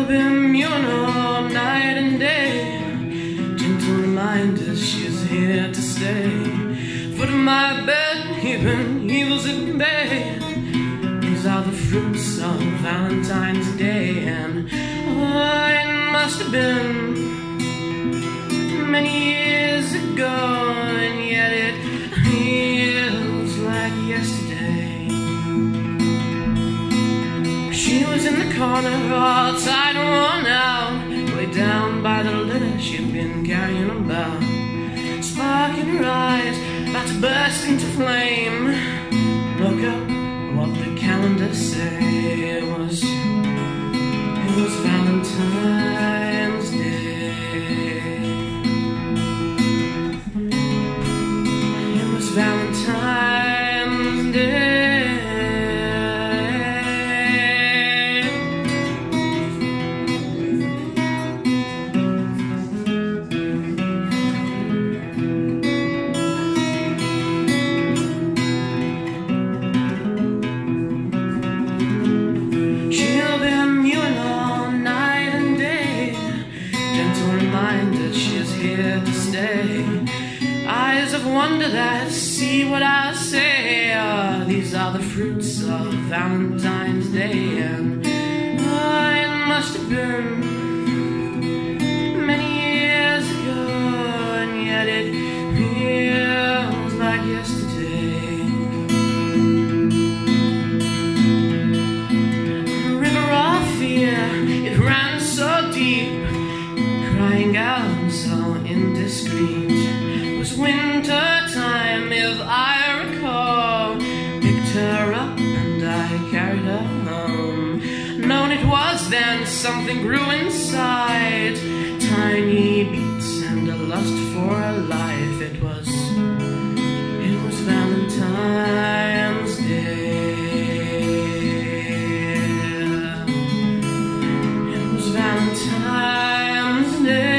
She'll be immune all night and day. Gentle reminders she's here to stay. Foot of my bed, keeping evils at bay. These are the fruits of Valentine's Day. And oh, it must have been many years ago, and yet it feels like yesterday. She was in the corner, all tied and worn out, way down by the litter she'd been carrying about. Spark in her eyes, about to burst into flame. Look up what the calendar say. It was Valentine's Day. It was Valentine's Day. She's here to stay. Eyes of wonder that see what I say. These are the fruits of Valentine's Day. And it must have been many years ago, and yet it feels like yesterday. A river of fear, it ran so deep, crying out so indiscreet. It was winter time, if I recall. Picked her up and I carried her home. Known it was then, something grew inside. Tiny beats and a lust for a life. It was Valentine's Day. It was Valentine's Day.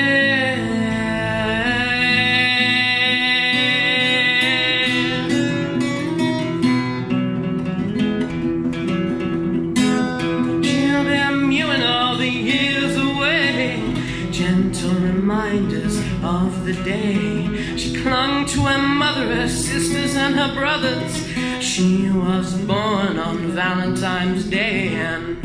Gentle reminders of the day. She clung to her mother, her sisters and her brothers. She was born on Valentine's Day. And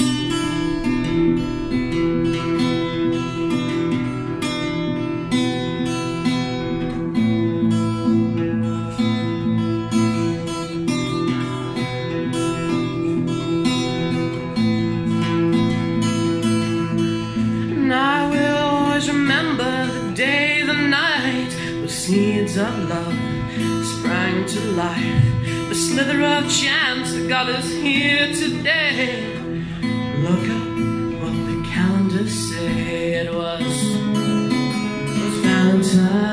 remember the day, the night, where seeds of love sprang to life. The slither of chance that got us here today. Look up what the calendars say. It was Valentine's